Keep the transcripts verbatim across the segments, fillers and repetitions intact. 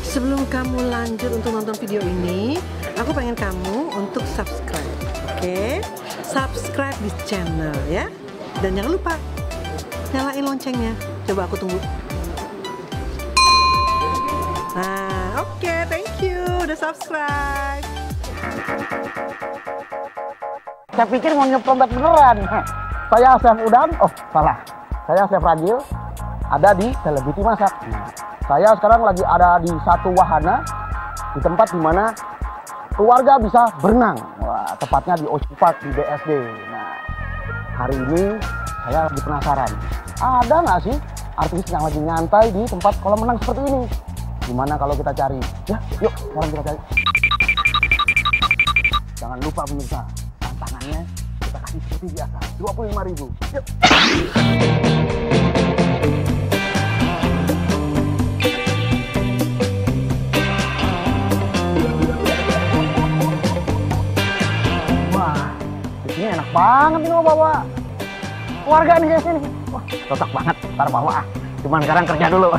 Sebelum kamu lanjut untuk nonton video ini, aku pengen kamu untuk subscribe, oke? Okay? Subscribe di channel ya. Dan jangan lupa nyalain loncengnya. Coba aku tunggu. Nah, oke, okay, thank you udah subscribe. Saya pikir mau nyeplomet beneran. Saya Chef Udan, oh salah. Saya Chef Ragil, ada di Selebriti Masak. Nah, saya sekarang lagi ada di satu wahana, di tempat dimana keluarga bisa berenang. Wah, tepatnya di Ocean Park di B S D. Nah, hari ini saya lagi penasaran, ada nggak sih artis yang lagi nyantai di tempat kolam renang seperti ini? Gimana kalau kita cari? Ya, yuk, sekarang kita cari. Jangan lupa pemirsa, tantangannya kita kasih seperti biasa, dua puluh lima ribu. Yuk. Wah, di sini enak banget nih mau bawa keluarga nih guys ini. Wah, cocok banget, ntar bawa ah. Cuman sekarang kerja dulu.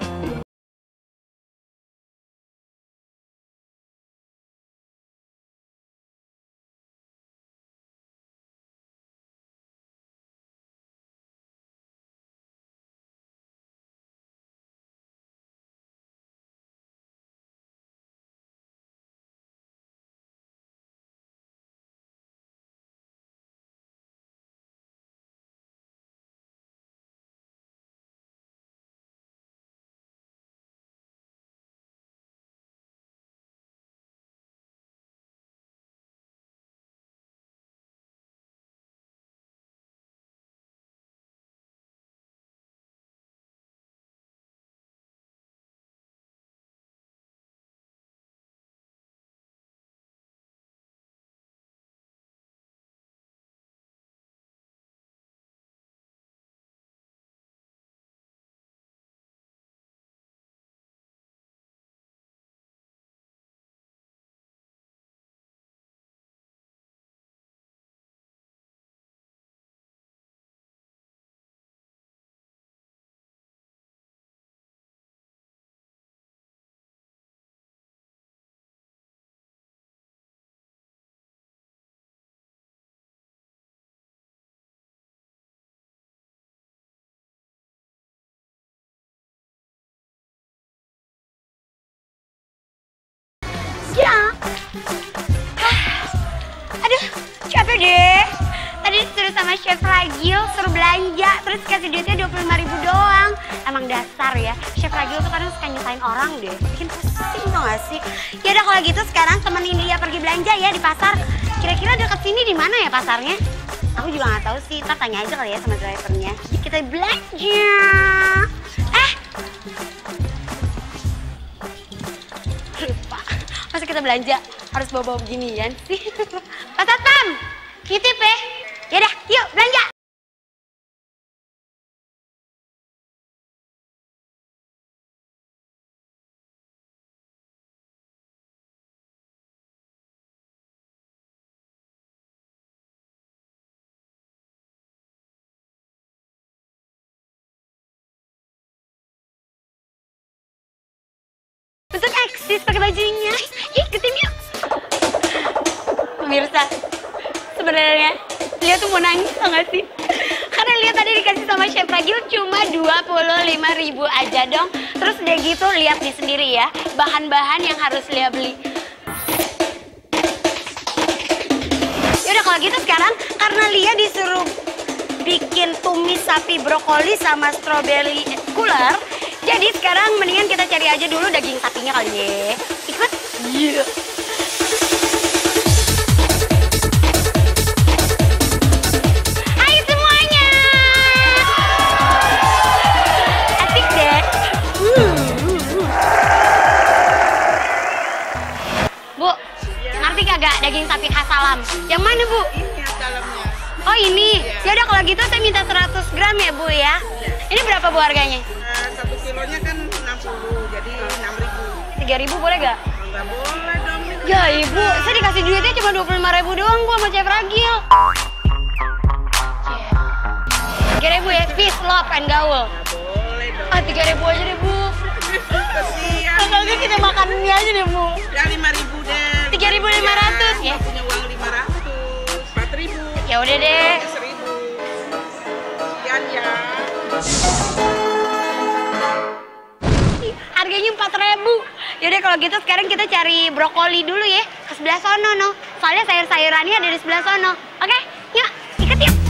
Ya. Aduh, capek deh. Tadi disuruh sama Chef Ragil, suruh belanja, terus kasih duitnya dua puluh lima ribu doang. Emang dasar ya, Chef Ragil tuh kadang suka nyusahin orang deh. Bikin pusing tau gak sih? Ya udah kalau gitu sekarang temenin dia pergi belanja ya di pasar. Kira-kira dekat sini di mana ya pasarnya? Aku juga nggak tahu sih, ntar tanya aja kali ya sama drivernya. Kita belanja. Eh, lupa. Masa kita belanja harus bawa-bawa beginian sih? Pak Satam, titip ya. Yaudah, yuk belanja. Untuk eksis pakai bajunya. Ikutin yuk. Pemirsa, sebenarnya Lia tuh mau nangis tau gak sih? Karena Lia tadi dikasih sama Chef Ragil cuma dua puluh lima ribu aja dong. Terus udah gitu lihat nih sendiri ya, bahan-bahan yang harus Lia beli. Yaudah kalau gitu sekarang karena Lia disuruh bikin tumis sapi brokoli sama strawberry cooler. Jadi sekarang mendingan kita cari aja dulu daging sapinya kali ya. Ikut? Iya. Yeah. Hai semuanya. Asik deh. Bu, ngerti kagak daging sapi khas Salam? Yang mana Bu? Ini dalamnya. Oh ini? Ya udah kalau gitu saya minta seratus gram ya Bu ya. Ini berapa Bu harganya? Uh, satu kilonya kan enam puluh, jadi enam ribu. tiga ribu boleh gak? Enggak boleh dong. Ya Ibu, saya dikasih duitnya cuma dua puluh lima ribu doang Bu sama Chef Ragil. tiga ribu ya, peace, love, and gaul. Enggak boleh dong. Ah tiga ribu aja deh Bu. Kasihan. Enggak, Ini kita makan ini aja deh, Bu. Ya lima ribu deh. tiga ribu lima ratus ya. Punya uang lima ratus, empat ribu. Ya udah deh. seribu. Sekian ya. Harganya empat ribu. Yaudah kalau gitu sekarang kita cari brokoli dulu ya. Ke sebelah sono, no. Soalnya sayur-sayurannya ada di sebelah sono. Oke, yuk. Ikut yuk.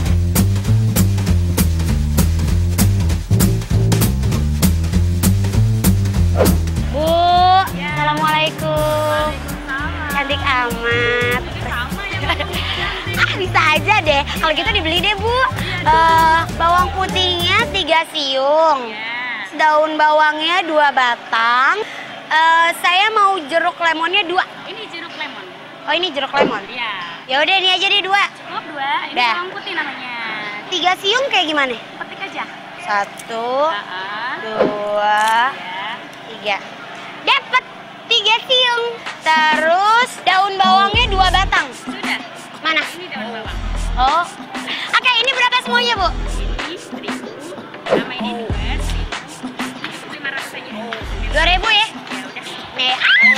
Bu, Assalamualaikum. Cantik amat. Ah, bisa aja deh. Kalau gitu dibeli deh, Bu. Eh, bawang putihnya tiga siung. Daun bawangnya dua batang. Eh, saya mau jeruk lemonnya dua. Ini jeruk lemon. Oh, ini jeruk lemon. Iya. Ya udah ini aja deh dua. Cukup dua. Ini Dah. bawang putih namanya. Tiga siung kayak gimana? Petik aja. Satu, Heeh. dua, Ya. tiga. Dapat tiga siung. Terus daun bawangnya dua batang. Sudah. Mana? Ini daun bawang. Oh. Oke, ini berapa semuanya, Bu? Ini seribu. Sama ini dua seribu. Lima ratus aja. Dua ribu ya? Ya udah. Nih.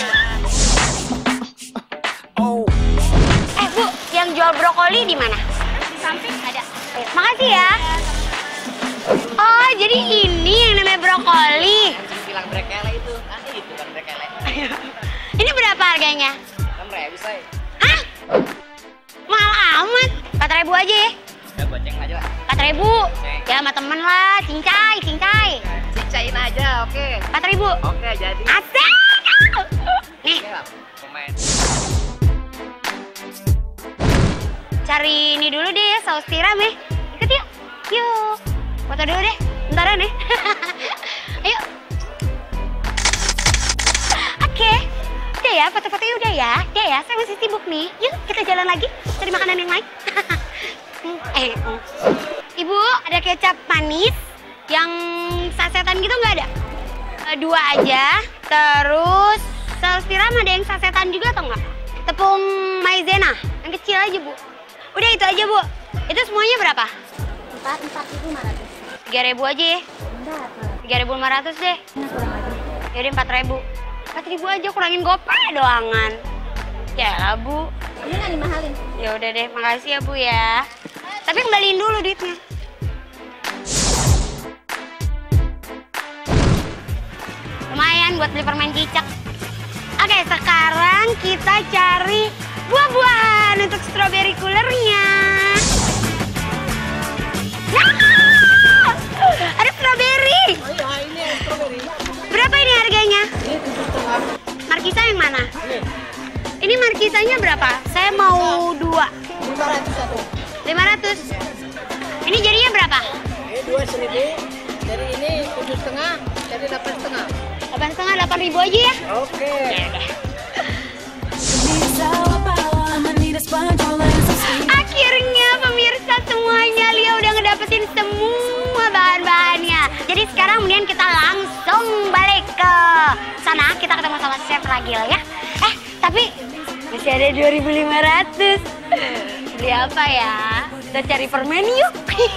Eh, Bu, yang jual brokoli di mana? Di samping ada. Eh, makasih ya. Oh, jadi ini yang namanya brokoli. Bilang brekele itu, ah itu kan brekele. Ini berapa harganya? enam ribu say. Hah? Mahal amat. Empat ribu aja ya? Udah goceng aja lah. Empat ribu. Ya sama temen lah, cincai, cincai. Cicain aja, oke. Empat ribu. Oke jadi. Asik. Nih, Oke lah, pemain. cari ini dulu deh ya, saus tiram ya. Ikut yuk. Yuk. Foto dulu deh. Bentaran ya. Ayo. Oke. Udah ya, foto-fotonya udah ya. Udah ya, saya masih sibuk nih. Yuk, kita jalan lagi. Cari makanan yang lain. eh, mm. Ibu, ada kecap manis yang sasetan gitu nggak ada? Eh, Dua aja. Terus saus tiram ada yang sasetan juga atau nggak? Tepung maizena, yang kecil aja, Bu. Udah itu aja, Bu. Itu semuanya berapa? Empat empat ribu lima ratus. Tiga ribu aja ya? Enggak. Tiga ribu lima ratus deh. Ini kurang lagi. Yaudah empat ribu. Empat ribu aja, kurangin gopay doangan. Ya lah, Bu. Ini nggak dimahalin. Ya udah deh, makasih ya, Bu ya. Tapi kembaliin dulu duitnya. Lumayan buat beli permen cicak. Oke, sekarang kita cari buah-buahan untuk strawberry coolernya. Nah, ada strawberry. Oh iya, ini strawberry. Berapa ini harganya? Ini tujuh setengah. Markisa yang mana? Ini Ini markisanya berapa? Saya mau dua. lima ratus satu. lima ratus. Ini jadinya berapa? Ini dua seribu. Dari ini tujuh setengah, jadi delapan setengah. delapan setengah, delapan ribu aja ya. Oke. Akhirnya pemirsa semuanya, Lia udah ngedapetin semua bahan-bahannya. Jadi sekarang mendingan kita langsung balik ke sana. Kita ketemu sama Chef Ragil ya. Eh, tapi masih ada dua ribu lima ratus. Beli apa ya? Kita cari permen yuk.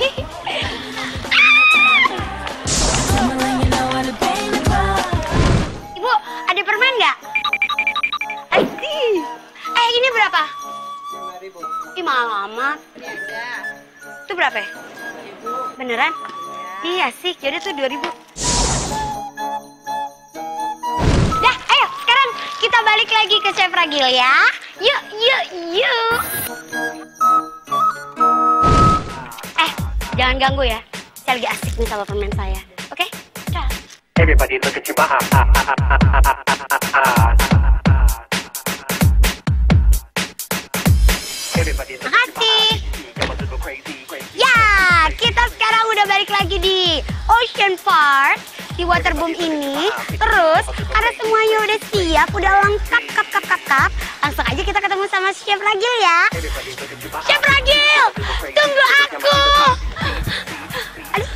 Ibu, ada permen nggak? Asih. Eh, ini berapa? lima ribu. Ih, mahal amat. Ini aja. Itu berapa ya? Ibu. Beneran? Iya sih, jadi tuh dua ribu. Dah, ayo sekarang kita balik lagi ke Chef Ragil ya. Yuk, yuk, yuk. Eh, jangan ganggu ya. Saya lagi asik nih sama permen saya. Oke? Dah. Everybody look at you, ah, ah, ah, ah, ah, ah, ah. Everybody look at you, Makasih. come on, go crazy, crazy. Ya, kita sekarang udah balik lagi di Ocean Park, di Waterboom ini. Terus, karena semuanya udah siap, udah lengkap, kap, kap, kap, kap. Langsung aja kita ketemu sama Chef Ragil ya. Everybody look at you, ah, Chef Ragil, tunggu aku. Aduh,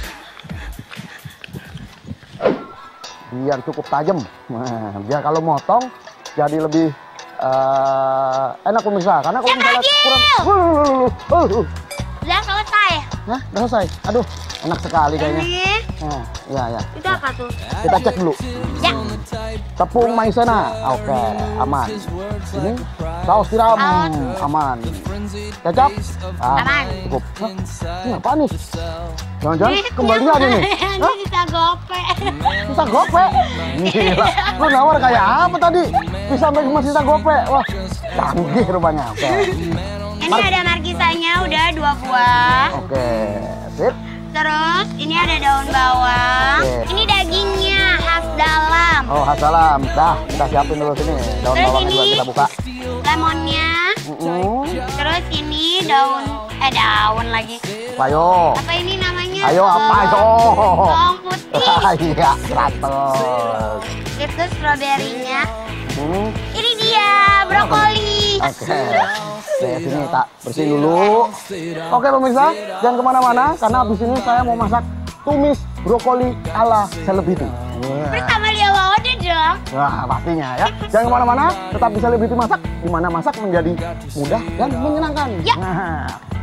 Biar cukup tajam. Nah, biar kalau motong jadi lebih eh, enak pemirsa. Karena kalau Chef misalnya Ragil! kurang, uh, uh, uh. udah selesai. Nah, udah selesai. Aduh, enak sekali kayaknya. Ini Nah, ya ya. Itu apa tuh? Kita cek dulu. Ya. Tepung maizena, oke, aman. Ini saus tiram, Saus. aman. Kecap, ah, Aman. cukup. Hah, ini apa nih? Jangan-jangan kembali lagi nih? Hah? Ini bisa gope. Sisa gope? Gila, lu nawar kayak apa tadi? Bisa sampai cuma sisa gope? Wah, canggih rupanya. Oke, Ini ada markisanya udah dua buah. oke, sip. Terus ini ada daun bawang. Oke. Ini dagingnya khas dalam. Oh, salam. Dah, kita siapin dulu sini. Daun Terus bawangnya juga ini kita buka. lemonnya. Mm-mm. Terus ini daun eh daun lagi. Ayo. Apa ini namanya? Ayo, apa itu? Bawang putih. Iya, seratus. Itu stroberinya. Hmm. Ini dia brokoli. Oke, oke, sini tak bersihin dulu. Oke pemirsa, jangan kemana-mana karena abis ini saya mau masak tumis brokoli ala selebriti. Bersama Lia Wawode dong. Wah pastinya ya. Jangan kemana-mana, tetap di Selebriti Masak, di mana masak menjadi mudah dan menyenangkan. Ya. Nah,